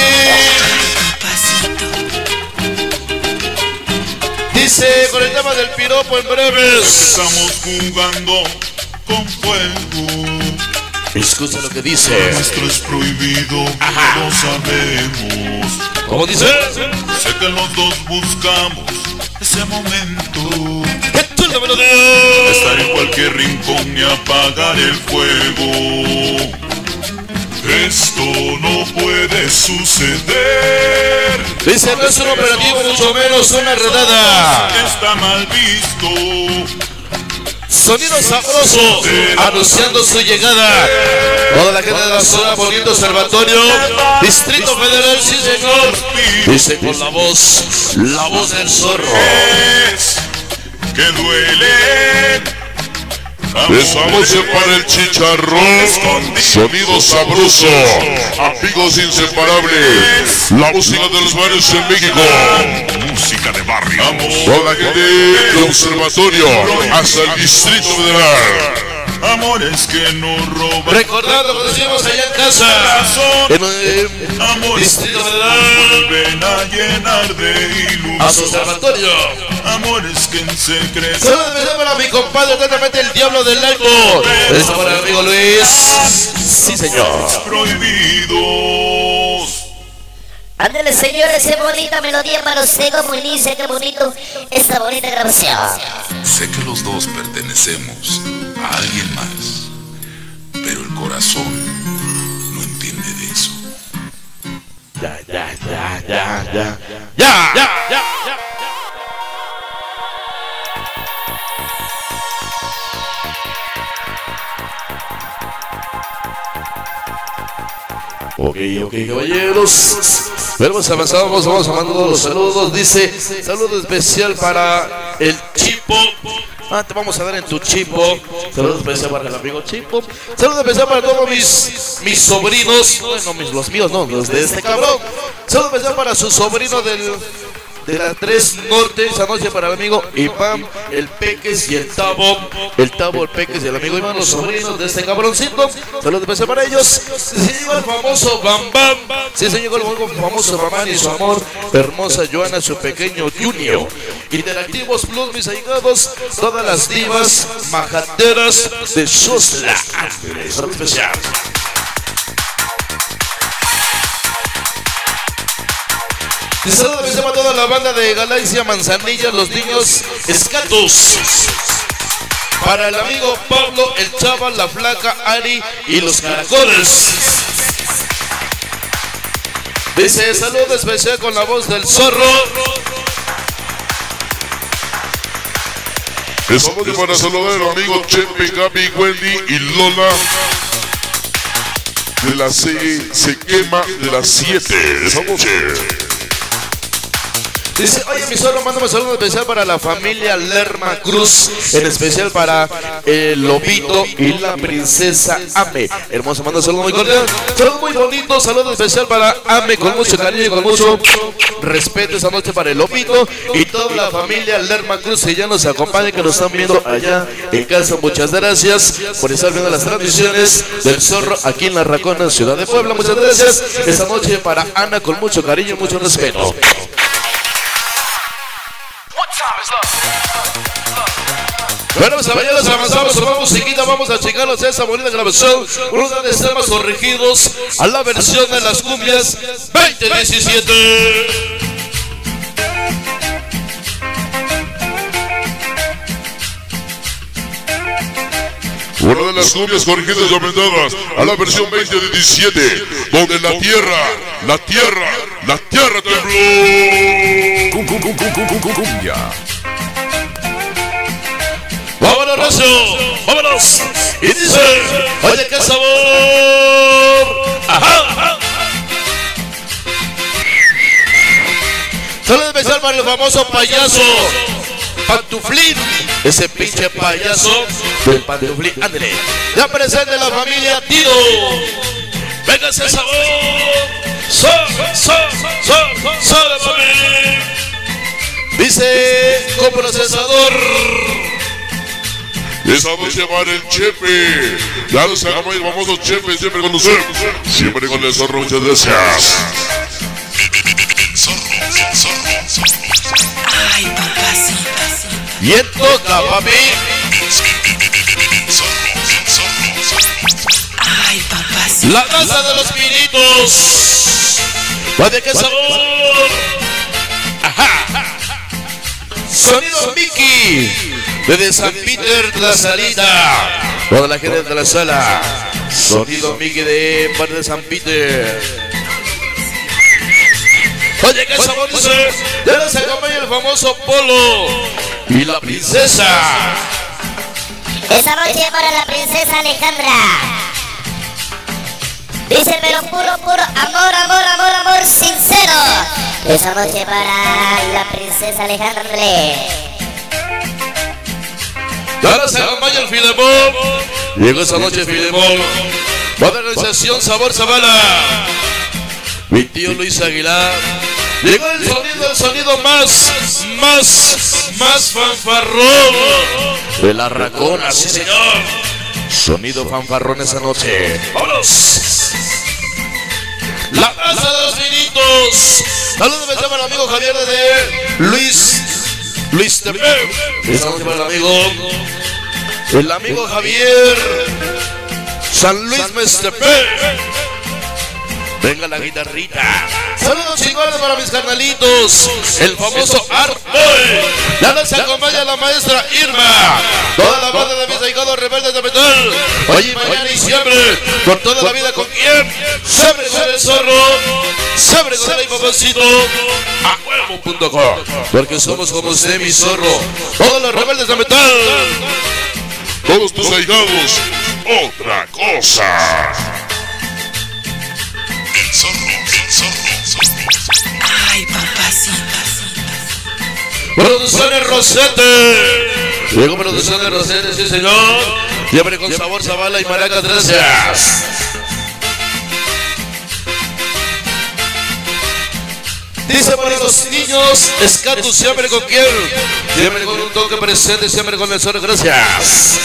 Dice con el tema del piropo en breves. Estamos jugando con fuego. Escucha lo que dice. Nuestro es prohibido, lo sabemos. ¿Cómo dice? Sé que los dos buscamos ese momento. ¡Qué chula melodía! Estar en cualquier rincón y apagar el fuego. Esto no puede suceder. Dice, no es un operativo, mucho menos una redada. Está mal visto. Sonido sabroso, anunciando su llegada. Toda la gente de la zona, bonito observatorio, Distrito Federal, sí señor. Dice con la voz del zorro. Que duele. Esa noche para el chicharrón, sonido sabroso, amigos inseparables, la música de los barrios en México, Música de barrio. toda la gente del observatorio hasta el Distrito Federal. Amores que nos roban. Recordando cuando estuvimos allá en casa, en el Amores Distrito que Federal, vuelven a llenar de ilusión. a su observatorio. Amores que en secreto. Saludos especial para mi compadre, atentamente el diablo del algo. Este para el amigo Luis. Sí, señor. Prohibidos. Ándale, señores, qué bonita melodía para usted, como inicia, qué bonito esta bonita grabación. Sé que los dos pertenecemos a alguien más, pero el corazón no entiende de eso. Ya. Ok, caballeros. Vamos avanzando, vamos mandando los saludos. Dice, saludo especial para el Chipo. Te vamos a dar en tu Chipo. Saludo especial para el amigo Chipo. Saludo especial para todos mis sobrinos. No, los míos, no, los de este cabrón. Saludo especial para su sobrino de la 3 Norte, esa noche para el amigo Iván, el Peques y el Tabo, el Peques y el amigo Iván, los sobrinos de este cabroncito. Saludos especial para ellos. Se llegó el famoso Bam Bam. Sí, se llegó el famoso Bam y su amor, hermosa Joana, su pequeño Junior. Interactivos Plus, mis allegados, todas las divas majaderas de Sosla Ángeles. Saludos especial. Y saludos especial para toda la banda de Galaxia Manzanilla, los niños Escatos. Para el amigo Pablo, el Chaval, la Flaca, Ari y los Caracoles. Dice, saludo especial con la voz del zorro. Esa noche para saludar a los amigos Chepe, Gaby, Wendy y Lola de la Se Quema de las 7 esa noche. Dice, oye, mi zorro, mándame saludo especial para la familia Lerma Cruz, en especial para el Lobito y la princesa Ame. Hermoso, manda saludo muy cordial. Saludo muy bonito, saludo especial para Ame, con mucho cariño y con mucho respeto esta noche para el Lobito y toda la familia Lerma Cruz que ya nos acompaña, que nos están viendo allá en casa. Muchas gracias por estar viendo las transmisiones del zorro aquí en La Racona, ciudad de Puebla. Muchas gracias esta noche para Ana, con mucho cariño y mucho respeto. Bueno, caballeros, avanzamos con la musiquita, vamos a checarnos esa bonita grabación, unos grandes temas corregidos a la versión de las cumbias 2017. Una de las cumbias corregidas y aumentadas a la versión 2017, donde la tierra tembló. Cumbia. ¡Vámonos, Recio! ¡Vámonos! Y dice, oye, qué sabor. ¡Ajá! Saludos especial para el famoso payaso Pantuflín, ese pinche payaso del Pantuflín. Ándale, ya presente la familia Tiro. Venga ese sabor. Dice, con procesador. Esa noche va el Chepe. Ya nos hagamos el famoso Chepe, siempre con nosotros. Siempre con el zorro, muchas gracias. Ay, papacito. Bien toca, papi. Ay, papacito. La danza de los pinitos. ¿De qué sabor? Ajá. Sonido Mickey. Desde San Peter de la salida. Toda la gente de la sala. Sonido Mickey de parte de San Peter. Oye, qué sabor dice. Ya nos acompaña el famoso Polo y la princesa. Esa noche para la princesa Alejandra. Dice, pero puro amor sincero. Esa noche para la princesa Alejandra. Ya nos acompaña el Filemón. Llegó esa noche Filemón. Va de organización Sabor Zavala. Mi tío Luis Aguilar. Llegó el sonido más fanfarrón de La Racona, sí señor. Sonido fanfarrón esa noche. ¡Vámonos! La casa de los vinitos. Saludos especial para el amigo Javier de Luis Tepe. Esa noche para el amigo Javier San Luis Mestepe. Venga la guitarrita. Saludos chingones para mis carnalitos. El famoso Art Boy. Ya nos acompaña la maestra Irma. Toda la banda de mis ahijados rebeldes de metal. Hoy y mañana y siempre. Por toda la vida, ¿con quién? Siempre con el zorro. Siempre con el papacito. A huevo.com. Porque somos como usted, mi zorro. Todos los rebeldes de metal. Todos tus ahijados. Otra cosa. Ay, papacito. Producciones Rosete. Llegó Producciones Rosete, sí señor. Siempre con Sabor Zavala y Maracas, gracias. Dice para los niños, Escatus, siempre con quién. Siempre con un toque presente, siempre con el sol, gracias.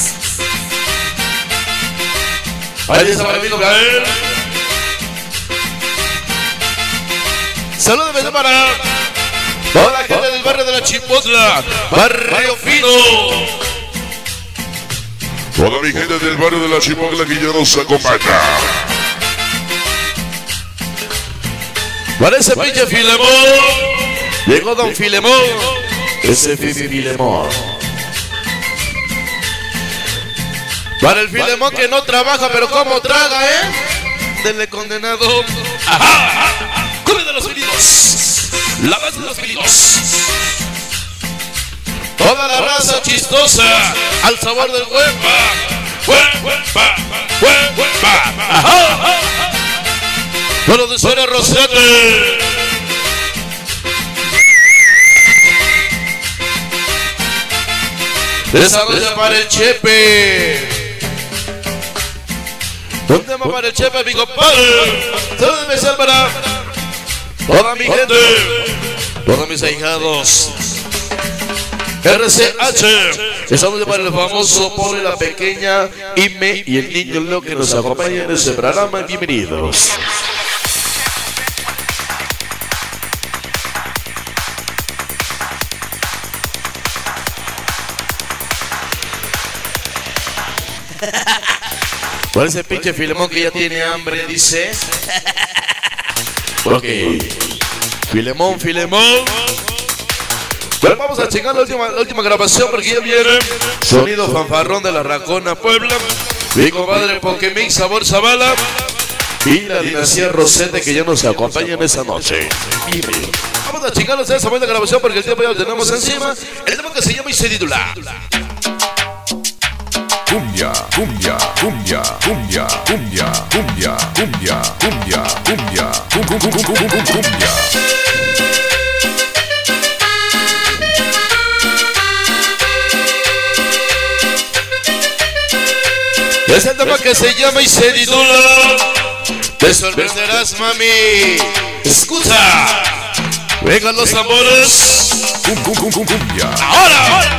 Ahí está para mí, Gael. Saludos para toda la gente del barrio de la Chipotla, barrio fino. Toda mi gente del barrio de la Chipotla que ya nos acompaña. Para ese pinche Filemón. Llegó Don Filemón. Ese Filemón. Para el Filemón que no trabaja, pero como traga, Denle condenado. Ajá. ¡Come de los filinos! ¡La base de los filinos! Toda la raza chistosa al sabor del huepa. ¡Ajá! Bueno, de suena Rosete. Desarrolla para el Chepe. Un tema para el Chepe, mi compadre. Saludos especial para toda mi gente, todos mis ahijados. RCH. Estamos para el famoso Pobre, la pequeña Ime y el niño Leo que nos acompañan en este programa. Bienvenidos. Por ese pinche Filemón que ya tiene hambre, dice. Ok. Filemón. Bueno, vamos a chingar la última grabación porque ya viene sonido fanfarrón de la Racona Puebla. Mi compadre Pokémon Sabor Zavala y la dinastía Rosete que ya nos acompañan esta noche. Vamos a chingarnos esa buena grabación porque el tiempo ya lo tenemos encima. El tema que se llama y se titula Cumbia, cumbia, cumbia, cumbia, cumbia, cumbia, cumbia, cumbia, cumbia, cumbia. Es el tema que se llama y se titula Te sorprenderás, mami. Escucha. Vengan los tambores. Cumbia. Ahora.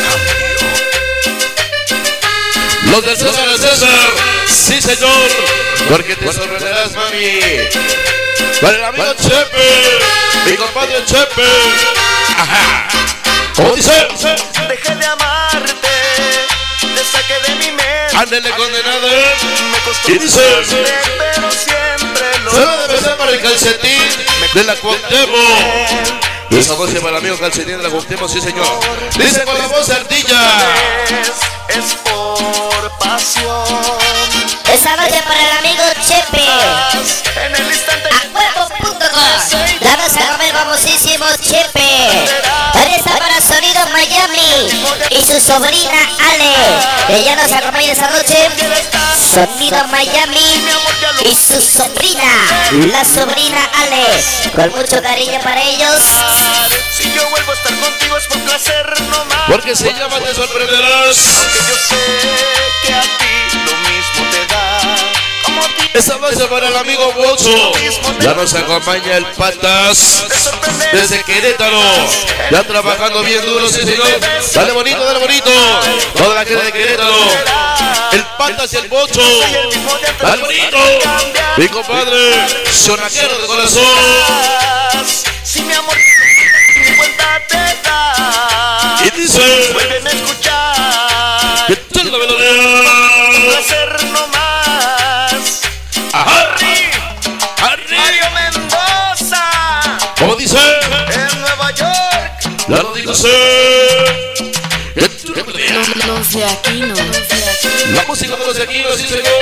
Los del César al César. Sí, señor. Porque te sorprenderás, mami. Para el amigo Chepe. Mi compadre Chepe. Ajá. ¿Cómo dice? Dejé de amarte, te saqué de mi mente. Ándele condenado. Me costó Y dice pero siempre lo se va a empezar para el calcetín de la Cuauhtémoc. Esa voz para el amigo calcetín de la Cuauhtémoc, sí señor. Dice con la voz ardilla. es por pasión. Esa noche para el amigo Chepe. En el instante Ahuevo.com. Damas a comer famosísimo Chepe. También está para Sonido Miami y su sobrina Ale. Ella nos acompaña esta noche. Sonido Miami y su sobrina, la sobrina Ale. Con mucho cariño para ellos. si yo vuelvo a estar contigo es por placer no más. Porque se llama Te sorprenderás. Aunque yo sé que a ti lo mismo te da. Como a ti Esta noche para el amigo Bocho. Ya nos acompaña el Patas desde Querétaro. Ya trabajando bien duro, sí señor. Dale bonito, dale bonito. Toda la gente de Querétaro. El Patas y el Bocho. Dale bonito. Mi compadre, sonaquero de corazón. si mi amor ni cuenta te da. Y dice Vuelven a escuchar. que tú la melodía. Placer no más. Ajá. Mario Arriba. Mendoza. Como dice, En Nueva York. ya lo dice. Que tú la melodía. Los de aquí no. La música de los de aquí, sí señor.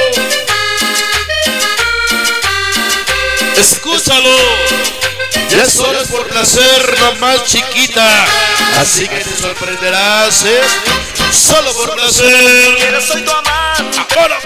Escúchalo. Ya solo es por placer, nomás chiquita. Así que te sorprenderás, ¿eh? Solo por placer. Quiero soy tu amante. Para.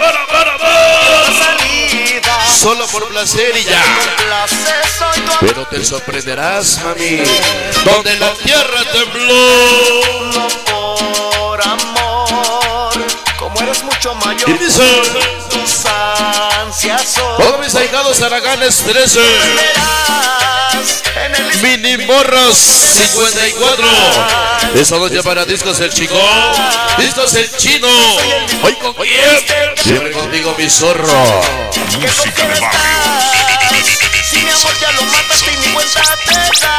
Salida. Solo por placer y ya. Placer soy tu amante. Pero te sorprenderás, mami. Donde la tierra tembló. No por amor. Como eres mucho mayor. Y dice, Tus ansias son. todos mis ahijados Araganes 13. Verás en el Mini Morros 54. Esa noche para Discos el Chico. Discos el Chino. Hoy con quién. Siempre contigo mi zorro. Música de barrio. Si mi amor ya lo mataste y ni cuenta te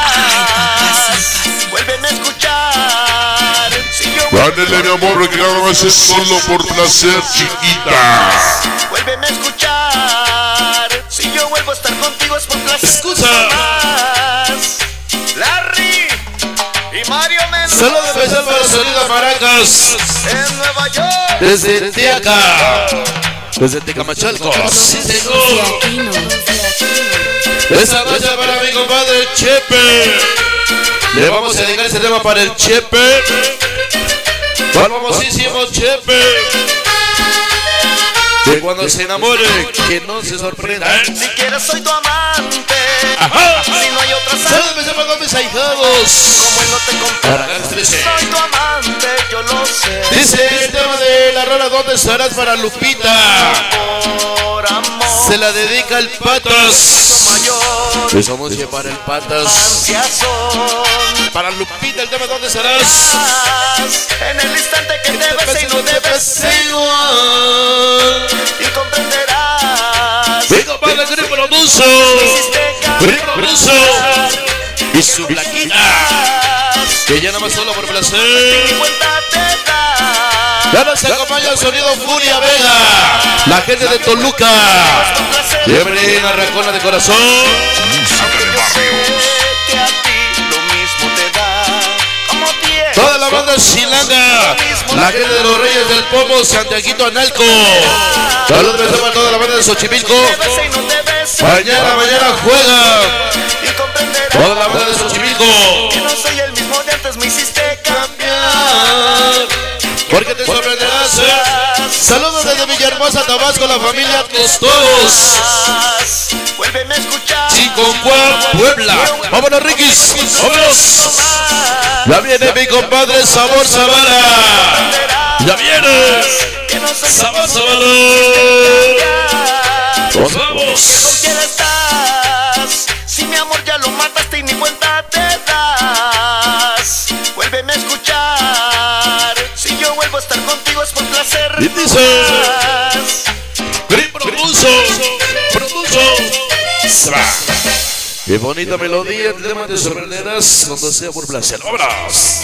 das. Vuelven a escuchar. Si yo Ándele, mi amor, porque cada vez es solo por placer, chiquita. vuelven a escuchar. Si yo vuelvo a estar contigo es por placer. Escucha. Más. Larry y Mario Mendoza. Saludos especial para Sonido Maracas. En Nueva York. Desde Tiaca. Desde Tecamachalco. Sí, De señor. aquí no. Esta noche para mi compadre Chepe. Le vamos a dedicar este tema para el Chepe. Para el famosísimo Chepe. Que cuando se enamore, que no se sorprenda. Si quieres soy tu amante. Ajá. Si no hay otra Saludos salida. especial para mis ahijados. Como él no te Para compara. las 13. Soy tu amante, yo lo sé. rola, ¿dónde estarás para Lupita? Se la dedica el Patas. Esa música para el Patas. Para Lupita, el tema, ¿dónde estarás? En el instante que te ves y no te ves igual, y comprenderás. Venga, padre, Grip Produso. Grip Produso. Y su Blaquita, que ya nada más solo por placer. Ya nos acompaña el sonido Furia Vega, la gente de Toluca. Siempre en Arracona de corazón. Toda la banda Chilanga, la gente de los Reyes del Pomo, Santiaguito Analco. Saludos a toda la banda de Xochimilco. Mañana juega toda la banda de Xochimilco. Que no soy el mismo de antes, me hiciste cambiar. Porque te sorprenderás. Saludos desde Villahermosa, Tabasco, la familia Todos. Vuélveme a escuchar. Chiconcuá, Puebla. Vámonos, Riquis. Vámonos. Ya viene mi compadre Sabor Zavala. Ya viene Sabor Zavala. Nos vamos. ¿Con quién estás? Si mi amor ya lo mataste y ni cuenta te das. Vuélveme a escuchar. Si yo vuelvo a estar contigo es por placer. Y dice Grip Produso. Qué bonita melodía, el tema te sorprenderás cuando sea por placer. ¡Vámonos!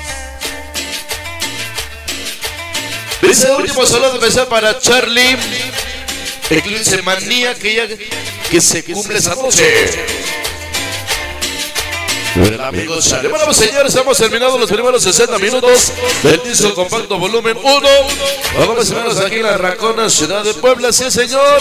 Dice último saludo de empezar para Charlie Eclipse Manía, que se cumple esa noche. Bueno, amigos, Charlie. Bueno, pues, señores, hemos terminado los primeros 60 minutos del disco compacto volumen 1. Vamos a vernos aquí en la Arracona, ciudad de Puebla. Sí, señor.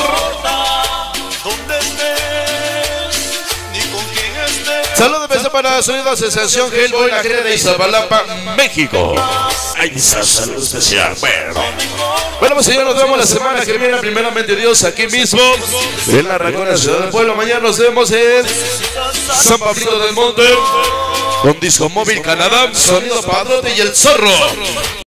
Saludos de para Sonido Sensación Hellboy, la gente de Iztapalapa, México. Ay, saludo especial. Bueno, pues señor, nos vemos la semana que viene, primeramente Dios, aquí mismo en la Arracona, ciudad del pueblo. Mañana nos vemos en San Pablito del Monte con Disco Móvil Canadá, Sonido Padrote y El Zorro.